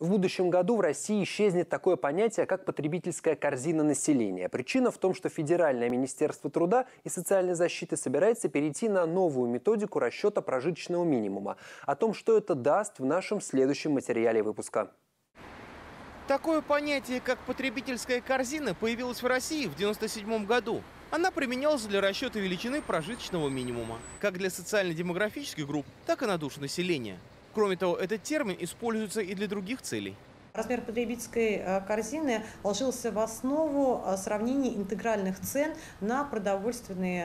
В будущем году в России исчезнет такое понятие, как потребительская корзина населения. Причина в том, что Федеральное министерство труда и социальной защиты собирается перейти на новую методику расчета прожиточного минимума. О том, что это даст, в нашем следующем материале выпуска. Такое понятие, как потребительская корзина, появилось в России в 1997 году. Она применялась для расчета величины прожиточного минимума, как для социально-демографических групп, так и на душу населения. Кроме того, этот термин используется и для других целей. Размер потребительской корзины ложился в основу сравнения интегральных цен на продовольствие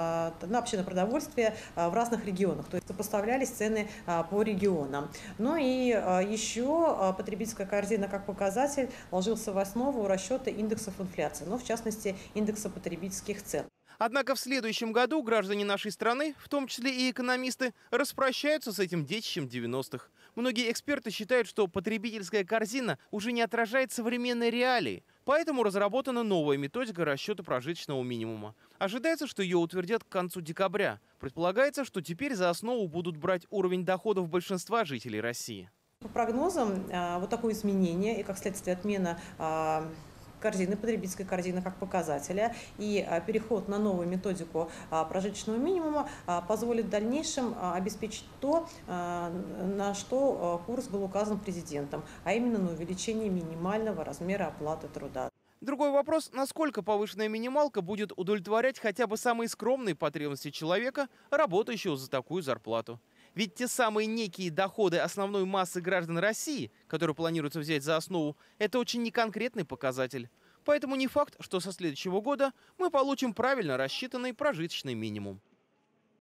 в разных регионах. То есть сопоставлялись цены по регионам. Ну и еще потребительская корзина как показатель ложился в основу расчета индексов инфляции, но в частности индекса потребительских цен. Однако в следующем году граждане нашей страны, в том числе и экономисты, распрощаются с этим детищем 90-х. Многие эксперты считают, что потребительская корзина уже не отражает современные реалии. Поэтому разработана новая методика расчета прожиточного минимума. Ожидается, что ее утвердят к концу декабря. Предполагается, что теперь за основу будут брать уровень доходов большинства жителей России. По прогнозам, вот такое изменение и, как следствие, отмена потребительской корзины как показателя и переход на новую методику прожиточного минимума позволит в дальнейшем обеспечить то, на что курс был указан президентом, а именно на увеличение минимального размера оплаты труда. Другой вопрос, насколько повышенная минималка будет удовлетворять хотя бы самые скромные потребности человека, работающего за такую зарплату. Ведь те самые некие доходы основной массы граждан России, которые планируется взять за основу, это очень неконкретный показатель. Поэтому не факт, что со следующего года мы получим правильно рассчитанный прожиточный минимум.